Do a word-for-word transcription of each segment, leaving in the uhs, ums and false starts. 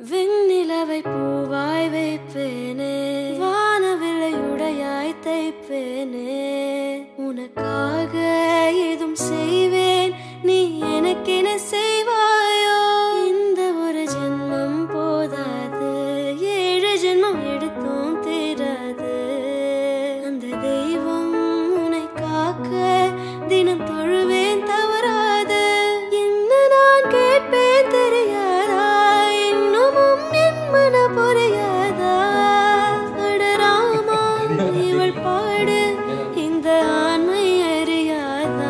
விண்ணிலவை பூவாய் வைப்பேனே, வானவில்லையுடையாய் தைப்பேனே, உனக்காக ஏதும் செய்வேன், நீ எனக்கென செய்வாயோ? இந்த ஒரு ஜென்மம் போதாது, ஏழு ஜென்மம் எடுத்தும் தீராது. அந்த தெய்வம் உன்னை காக்க தினம் தொழுவேன் தவறாது. என்ன நான் கேட்பேன் தெரியாதா, இன்னமும் என் மன புரியாதா? அடராமா இவள் பாடு இந்த ஆண்மை அறியாதா?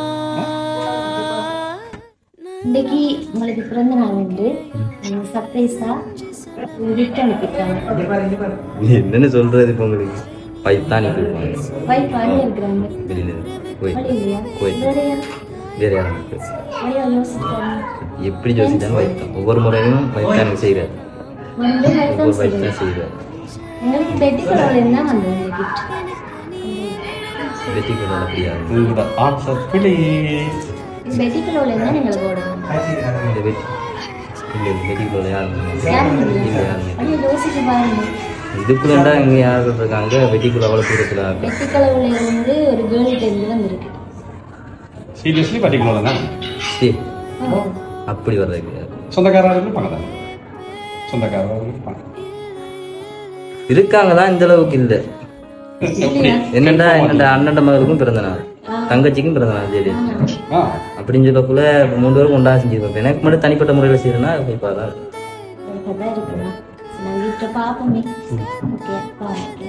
இன்னைக்கு உங்களுக்கு பிறந்த நாள் என்று சர்ப்ரைஸா கிஃப்ட் அனுப்பிட்டாங்க. என்னன்னு சொல்றது இப்போ உங்களுக்கு? பைப் தான் அனுப்பிடுவாங்க. பைப் வாங்கி இருக்கிறாங்க. வெளியில வழி இல்லையா? கோயில் வேறையா? வேற யாரும் வழியா யோசிச்சாங்க. எப்படி யோசிச்சாலும் பைப் தான். ஒவ்வொரு முறையும் பைப் தான் எனக்கு செய்கிறார். வந்து ஒவ்வொரு பைப் தான் செய்கிறார். உங்களுக்கு பெட்டி கலர்ல இருந்தா வந்தது இந்த கிஃப்ட். வெட்டி கொள்ள அப்படியா? The answer please. பெட்டி கலர்ல இருந்தா நீங்க போடுங்க. இந்த வெட்டி இல்லை வெட்டி கொள்ள யாரும் யாரும் இல்லை இல்லையா? யாரும் வழியா யோசிச்சு பாருங்க. இதுக்குள்ளா இங்கே யார் இருக்காங்க? வெட்டிக்குள்ள அவ்வளோ தூரத்தில் பெட்டி கலர்ல இருந்து ஒரு கேர்ள்கிட்ட இருந்து தான் இருக்கு. Seriously particular தான். சரி அப்படி வர்றது கிடையாது. சொந்தக்காரர்கள் இருப்பாங்க தான். சொந்தக்காரர்கள் இருப்பாங்க. இருக்காங்க தான், இந்த அளவுக்கு இல்லை. இல்லையா? என்னண்டா என்னோட அண்ணன் மகளுக்கும் பிறந்த நாள், தங்கச்சிக்கும் பிறந்த நாள் சரி ஆ அப்படின்னு சொல்லக்குள்ள மூணு பேரும் ஒன்றா செஞ்சுருப்போம். எனக்கு மட்டும் தனிப்பட்ட முறையில் செய்யறேன்னா இப்போ தான் அதான் இருக்குண்ணா. நான் வீட்டில் பார்ப்போமே. ஓகே பாருங்க.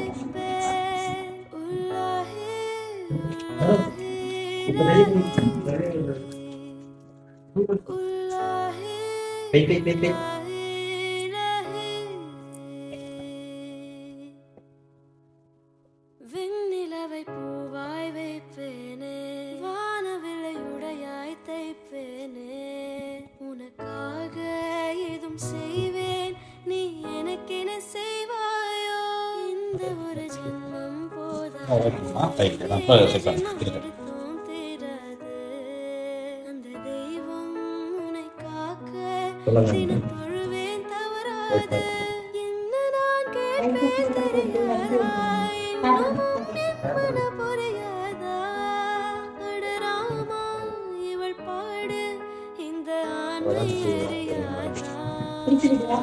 விண்ணிலவை பூவாய் வைப்பேனே, வானவில்லையுடையாய் தைப்பேனே, உனக்காக ஏதும் செய்வேன், நீ எனக்கென செய்வாயோ? இந்த ஒரு ஜென்மம் போதாது, எடுத்தும் தீராது. அந்த தெய்வம் உன்னை காக்க தினம் தொழுவேன் தவறாது. என்ன நான் கேட்பேன் தெரியாதா, இன்னமும் என் மன புரியாதா? அடராமா இவள் பாடு இந்த ஆண்மை அறியாதா? பிடிச்சிருக்கா?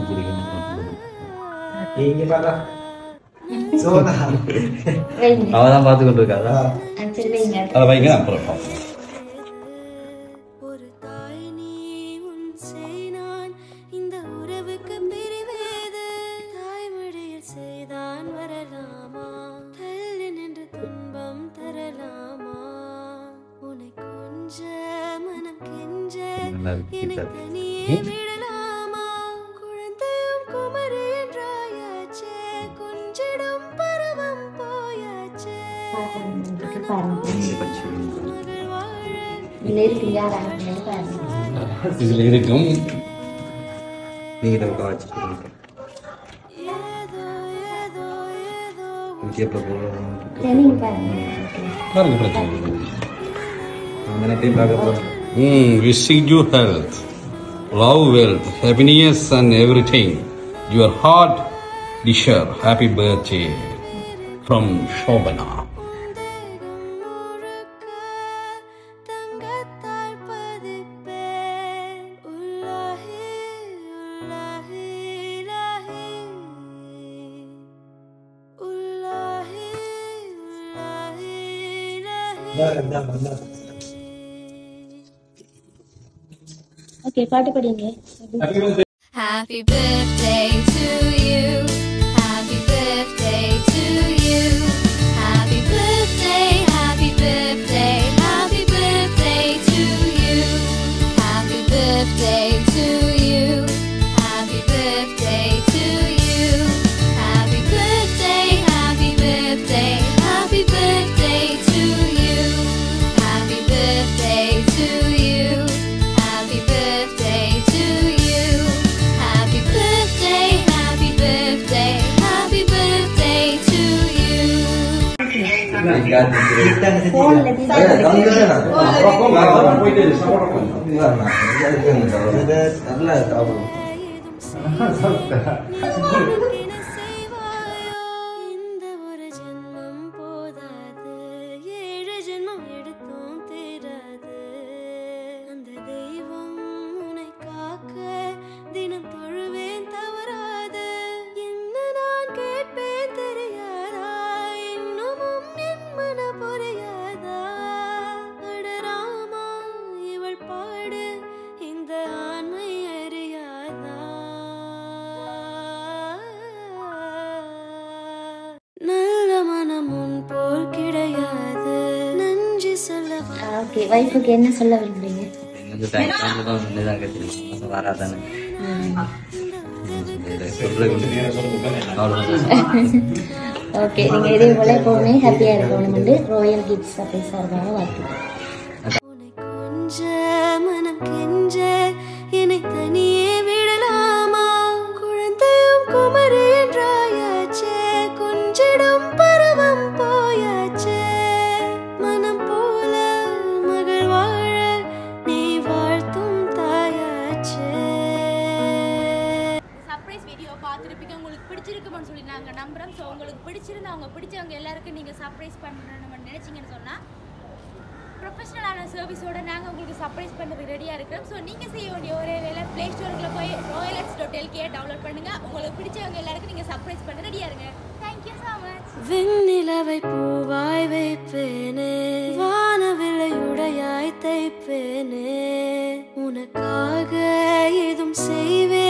வைங்க. அவதான் பார்த்து கொண்டு இருக்காதா? ஆ, சரி வைங்க. அதை வைங்க அப்புறம் பார்ப்போம். ஒரு தாய் நீ உன் செய் நான், இந்த உறவுக்கு பிரிவேது. தாய்மொழியில் செய்தான் வரலாமா, தள்ளி நின்று துன்பம் தரலாமா? உன்னை கொஞ்ச மனம் கெஞ்ச என்னை தனியே விடலாமா? குழந்தையும் குமரி என்றாயாச்சே, கொஞ்சிடும் பருவம் போயாச்சே. பாருங்க, பாருங்க. மகள் வாழ இதுல இருக்கு யார் அனுப்புனது பாருங்க. இதில் இருக்கும் நீங்கள் இதை உட்கார வச்சுருக்கீங்க ஏதோ ஏதோ ஏதோ எப்போ போகிறோம் சரி, நீங்க பாருங்க. ஓகே. பாருங்க பிரச்சனை இல்லை. അങ്ങനെ പോയി பார்க்க போகிறோம். Mm, wishing you health, love, wealth, happiness and everything. Your heart desire. Happy birthday from Shobana. முழுக்க தங்கத்தால் பதிப்பேன். உல்லாஹி உல்லாஹி இலாஹி, உல்லாஹி உல்லாஹி இலாஹி. ஓகே, பாட்டு படிங்க. Happy birthday to you. Happy birthday to you. Happy birthday, happy birthday, happy birthday to you. Happy birthday to you. Happy birthday to you. Happy birthday, happy birthday, happy birthday to you. Happy birthday to you. Happy birthday to you. Happy birthday, happy birthday, happy birthday to you. போன்ல நல்லா இந்த ஒரு ஜென்மம் போதாது ஏழு ஜென்மம் எடுத்தும் தீராது அந்த தெய்வம் உன்னை காக்க தினம் தொழுவேன் தவறாது என்ன நான் கேட்பேன் தெரியாதா இன்னமும் என் மன புரியாதா அடராமா இவள் பாடு இந்த ஆண்மை அறியாதா நல்ல மனம் உன் போல் கிடையாது நன்றி சொல்லவா. ஓகே வைஃபுக்கு என்ன சொல்ல விரும்புறீங்க? எனக்கு தேங்க்ஸ் தான் முன்னே கத்திரிக்கோம் வராதானே ஓகே நீங்க இதே போல எப்பவுமே ஹாப்பியா இருக்கணும்னு ராயல் கிட்ஸ் சர்ப்ரைஸ் சார்பாக வாழ்த்துக்கள். உன்னை கொஞ்ச மனம் கெஞ்ச என்னை தனியே விடலாமா குழந்தையும் குமரி என்றாயாச்சே கொஞ்சிடும் பருவம் போயாச்சே மனம் போல மகள் வாழ நீ வாழ்த்தும் தாயாச்சே. சர்ப்ரைஸ் வீடியோ பார்த்துருப்பீங்க உங்களுக்கு பிடிச்சிருக்குமான்னு சொல்லி நாங்கள் நம்புகிறோம். ஸோ உங்களுக்கு பிடிச்சிருந்தா அவங்க பிடிச்சவங்க எல்லாருக்கும் நீங்கள் சர்ப்ரைஸ் பண்ணணும்னு நினச்சிங்கன்னு சொன்னால் ப்ரொஃபஷனலான சர்வீஸோடு நாங்கள் உங்களுக்கு சர்ப்ரைஸ் பண்ணுறதுக்கு ரெடியாக இருக்கிறோம். ஸோ நீங்கள் செய்ய வேண்டிய ஒரே வேலை ப்ளே ஸ்டோருக்குள்ள போய் ராயல்ஸ் டாட் எல்கே டவுன்லோட் பண்ணுங்கள். உங்களுக்கு பிடிச்சவங்க எல்லாருக்கும் நீங்கள் சர்ப்ரைஸ் பண்ண ரெடியாக இருங்க. Thank you so much. வெண்ணிலவை பூவாய் வைப்பேனே வானவில்லையுடையாய் தைப்பேனே உனக்காக ஏதும் செய்வேன்